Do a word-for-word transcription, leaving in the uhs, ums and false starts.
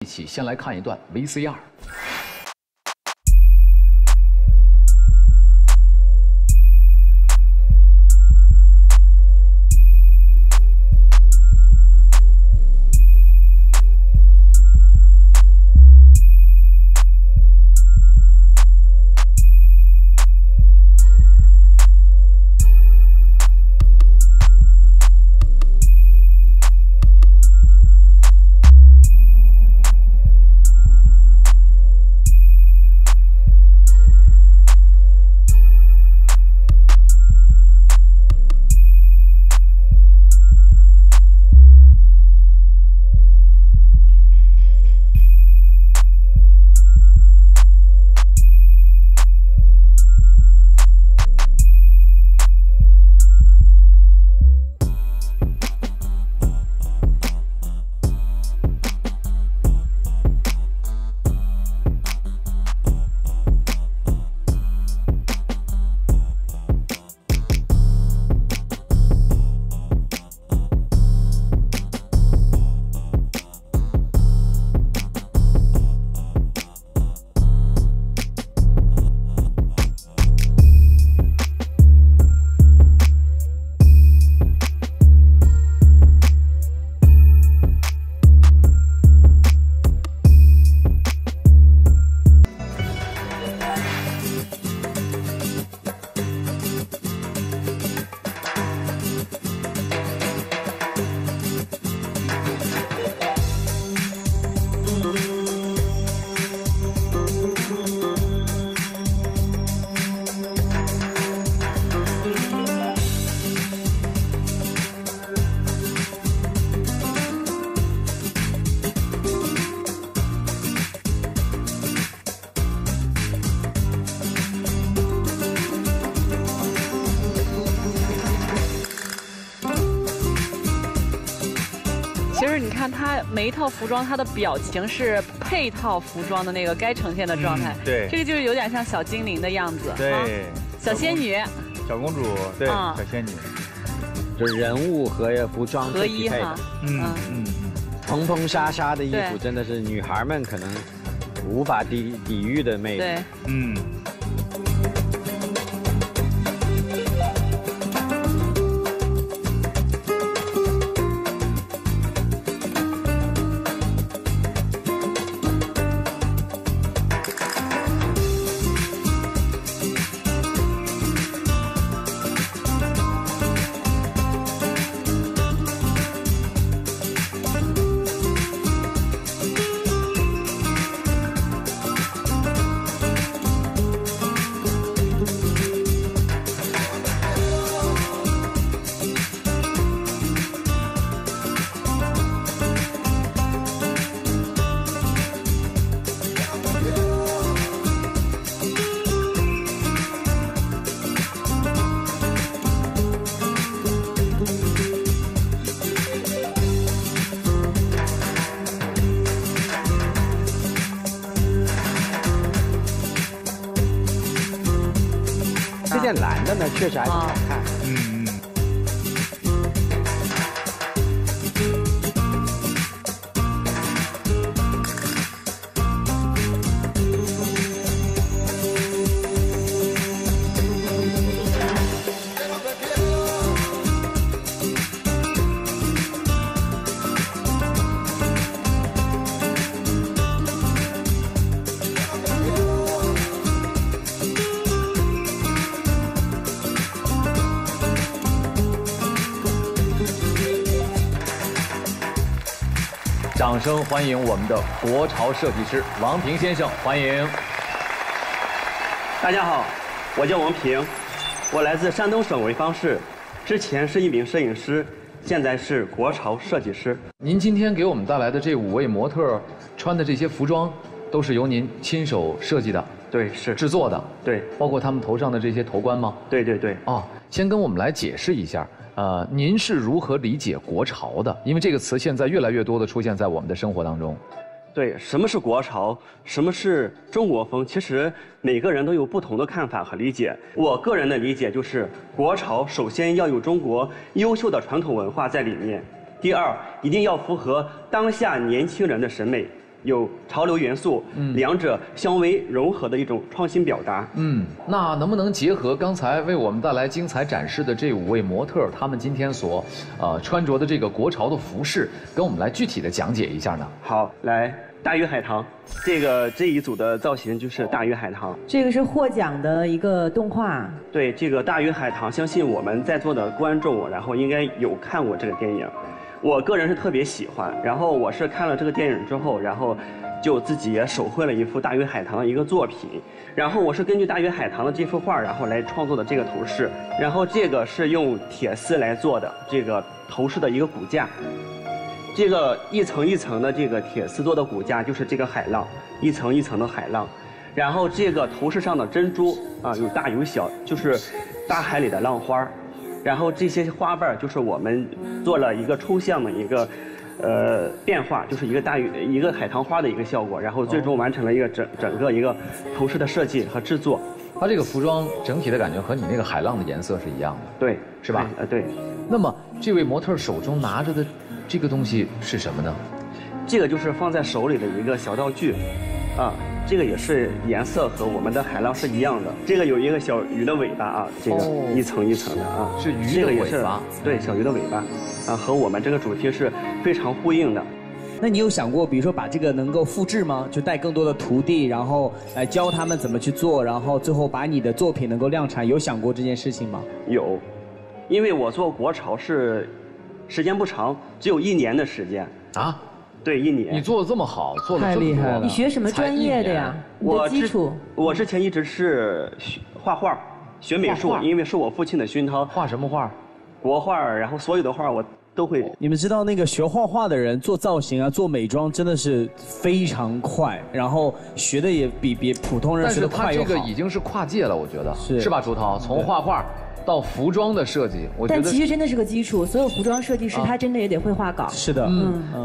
一起先来看一段 V C R。 其实你看它每一套服装，它的表情是配套服装的那个该呈现的状态。 嗯、对， 这个就是有点像小精灵的样子。 对， 啊、小仙女、 小公主，对，啊、小仙女， 就是人物和服装合一哈。 嗯嗯嗯， 蓬蓬纱纱的衣服真的是女孩们可能无法抵抵御的魅力。 对， 嗯。 这件蓝的呢，确实还挺好看。嗯嗯。 掌声欢迎我们的国潮设计师王平先生，欢迎。 大家好，我叫王平，我来自山东省潍坊市，之前是一名摄影师，现在是国潮设计师。 您今天给我们带来的这五位模特穿的这些服装，都是由您亲手设计的？ 对，是制作的。 对， 包括他们头上的这些头冠吗？ 对对对。 哦，先跟我们来解释一下。 呃，您是如何理解国潮的？因为这个词现在越来越多的出现在我们的生活当中。 对，什么是国潮？什么是中国风？其实每个人都有不同的看法和理解。我个人的理解就是，国潮首先要有中国优秀的传统文化在里面；第二，一定要符合当下年轻人的审美； 有潮流元素，嗯，两者相微融合的一种创新表达。 嗯，那能不能结合刚才为我们带来精彩展示的这五位模特，他们今天所呃穿着的这个国潮的服饰，跟我们来具体的讲解一下呢？ 好，来。大鱼海棠，这个这一组的造型就是大鱼海棠。 这个是获奖的一个动画。 对，这个大鱼海棠，相信我们在座的观众，然后应该有看过这个电影。我个人是特别喜欢，然后我是看了这个电影之后，然后就自己也手绘了一幅大鱼海棠的一个作品。然后我是根据大鱼海棠的这幅画，然后来创作的这个头饰。然后这个是用铁丝来做的这个头饰的一个骨架。这个一层一层的这个铁丝做的骨架就是这个海浪，一层一层的海浪，然后这个头饰上的珍珠啊有大有小，就是大海里的浪花，然后这些花瓣就是我们做了一个抽象的一个呃变化，就是一个大鱼一个海棠花的一个效果，然后最终完成了一个整整个一个头饰的设计和制作。 它这个服装整体的感觉和你那个海浪的颜色是一样的， 对， 是吧？ 呃，对。 那么这位模特手中拿着的这个东西是什么呢？ 这个就是放在手里的一个小道具，啊，这个也是颜色和我们的海浪是一样的。这个有一个小鱼的尾巴啊，这个一层一层的啊， 是鱼的尾巴， 对，小鱼的尾巴，啊，和我们这个主题是非常呼应的。 那你有想过，比如说把这个能够复制吗？就带更多的徒弟，然后来教他们怎么去做，然后最后把你的作品能够量产，有想过这件事情吗？ 有，因为我做国潮是时间不长，只有一年的时间啊。 对，一年。 你做的这么好，做了这么多， 你学什么专业的呀？ 我基础。 我之前一直是画画，学美术，因为是我父亲的熏陶。 画什么画？ 国画，然后所有的画我都会。 你们知道那个学画画的人做造型啊、做美妆真的是非常快，然后学的也比别普通人学的快又好。 但是他这个已经是跨界了，我觉得是是吧？朱涛，从画画到服装的设计，我觉得。 但其实真的是个基础，所有服装设计师他真的也得会画稿。 是的，嗯。